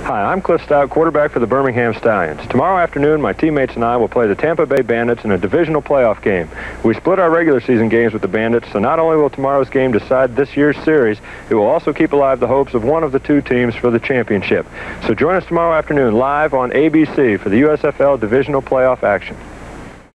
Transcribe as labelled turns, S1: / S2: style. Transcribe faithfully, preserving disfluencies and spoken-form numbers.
S1: Hi, I'm Cliff Stoudt, quarterback for the Birmingham Stallions. Tomorrow afternoon, my teammates and I will play the Tampa Bay Bandits in a divisional playoff game. We split our regular season games with the Bandits, so not only will tomorrow's game decide this year's series, it will also keep alive the hopes of one of the two teams for the championship. So join us tomorrow afternoon live on A B C for the U S F L divisional playoff action.